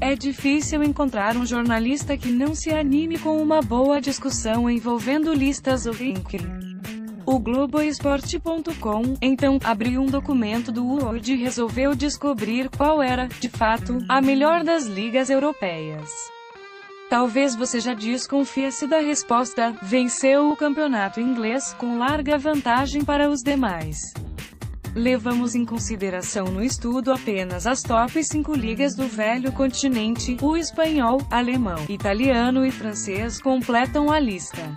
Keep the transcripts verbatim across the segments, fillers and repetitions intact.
É difícil encontrar um jornalista que não se anime com uma boa discussão envolvendo listas ou ranking. O Globoesporte ponto com, então, abriu um documento do Word e resolveu descobrir qual era, de fato, a melhor das ligas europeias. Talvez você já desconfie-se da resposta: venceu o campeonato inglês, com larga vantagem para os demais. Levamos em consideração no estudo apenas as top cinco ligas do velho continente. O espanhol, alemão, italiano e francês completam a lista.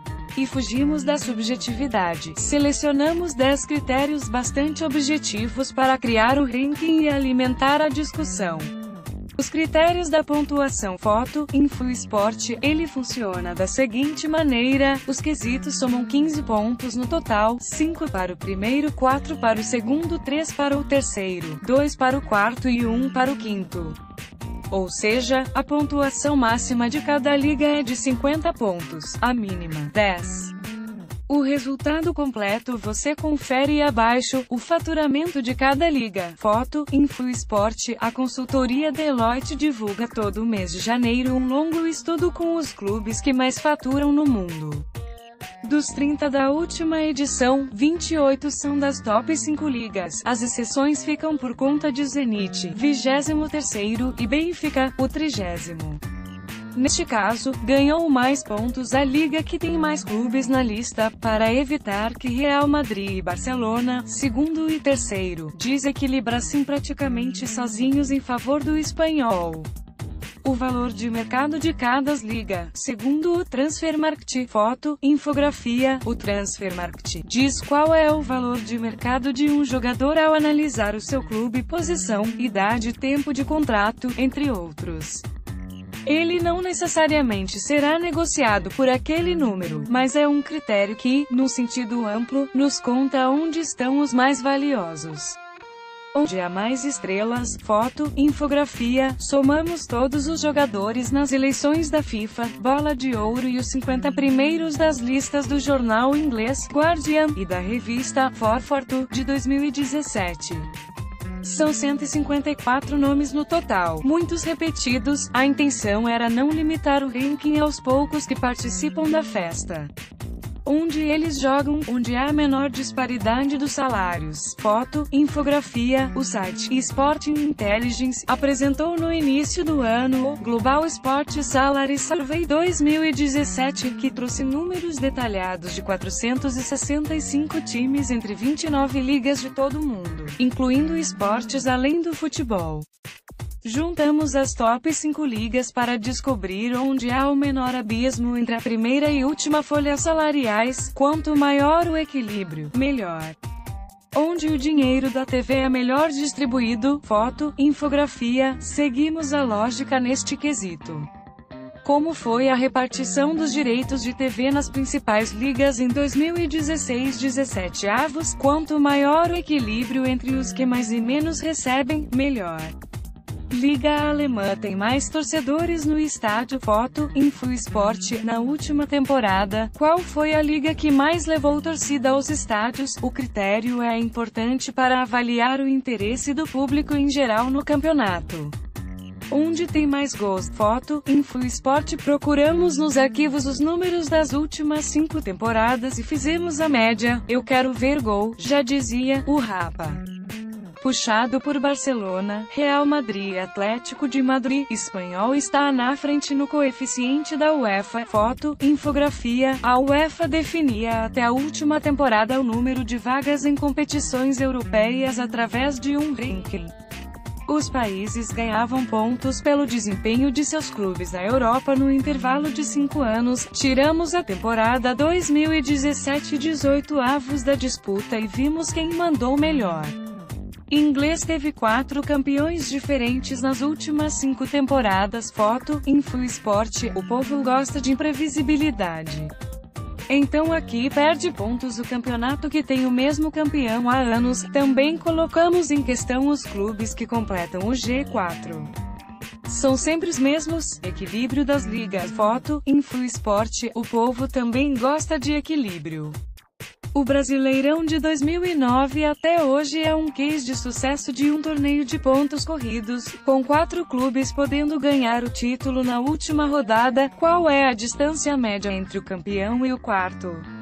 E fugimos da subjetividade. Selecionamos dez critérios bastante objetivos para criar o ranking e alimentar a discussão. Os critérios da pontuação foto, InfoEsport, ele funciona da seguinte maneira: os quesitos somam quinze pontos no total, cinco para o primeiro, quatro para o segundo, três para o terceiro, dois para o quarto e um para o quinto. Ou seja, a pontuação máxima de cada liga é de cinquenta pontos, a mínima, dez. O resultado completo você confere abaixo. O faturamento de cada liga. Foto, InfoEsport. A consultoria Deloitte divulga todo mês de janeiro um longo estudo com os clubes que mais faturam no mundo. Dos trinta da última edição, vinte e oito são das top cinco ligas. As exceções ficam por conta de Zenit, vigésimo terceiro, e Benfica, o trigésimo. Neste caso, ganhou mais pontos a liga que tem mais clubes na lista, para evitar que Real Madrid e Barcelona, segundo e terceiro, desequilibrassem praticamente sozinhos em favor do espanhol. O valor de mercado de cada liga, segundo o Transfermarkt. Foto, infografia. O Transfermarkt diz qual é o valor de mercado de um jogador ao analisar o seu clube, posição, idade, tempo de contrato, entre outros. Ele não necessariamente será negociado por aquele número, mas é um critério que, num sentido amplo, nos conta onde estão os mais valiosos. Onde há mais estrelas. Foto, infografia. Somamos todos os jogadores nas eleições da FIFA, Bola de Ouro e os cinquenta primeiros das listas do jornal inglês Guardian, e da revista Forfort, de dois mil e dezessete. São cento e cinquenta e quatro nomes no total, muitos repetidos. A intenção era não limitar o ranking aos poucos que participam da festa. Onde eles jogam, onde há a menor disparidade dos salários. Foto, infografia. O site Sporting Intelligence apresentou no início do ano o Global Sport Salary Survey dois mil e dezessete, que trouxe números detalhados de quatrocentos e sessenta e cinco times entre vinte e nove ligas de todo o mundo, incluindo esportes além do futebol. Juntamos as top cinco ligas para descobrir onde há o menor abismo entre a primeira e última folha salariais. Quanto maior o equilíbrio, melhor. Onde o dinheiro da T V é melhor distribuído. Foto, infografia. Seguimos a lógica neste quesito. Como foi a repartição dos direitos de T V nas principais ligas em dois mil e dezesseis dezessete avos? Quanto maior o equilíbrio entre os que mais e menos recebem, melhor. Liga alemã tem mais torcedores no estádio. Foto, InfoEsport. Na última temporada, qual foi a liga que mais levou torcida aos estádios? O critério é importante para avaliar o interesse do público em geral no campeonato. Onde tem mais gols? Foto, InfoEsport. Procuramos nos arquivos os números das últimas cinco temporadas e fizemos a média. Eu quero ver gol, já dizia o Rapa. Puxado por Barcelona, Real Madrid e Atlético de Madrid. Espanhol está na frente no coeficiente da UEFA. Foto, infografia. A UEFA definia até a última temporada o número de vagas em competições europeias através de um ranking. Os países ganhavam pontos pelo desempenho de seus clubes na Europa no intervalo de cinco anos. Tiramos a temporada dois mil e dezessete dezoito avos da disputa e vimos quem mandou melhor. Inglês teve quatro campeões diferentes nas últimas cinco temporadas. Foto, InfoEsport. O povo gosta de imprevisibilidade. Então aqui perde pontos o campeonato que tem o mesmo campeão há anos. Também colocamos em questão os clubes que completam o G quatro. São sempre os mesmos. Equilíbrio das ligas. Foto, InfoEsport. O povo também gosta de equilíbrio. O Brasileirão de dois mil e nove até hoje é um case de sucesso de um torneio de pontos corridos, com quatro clubes podendo ganhar o título na última rodada. Qual é a distância média entre o campeão e o quarto?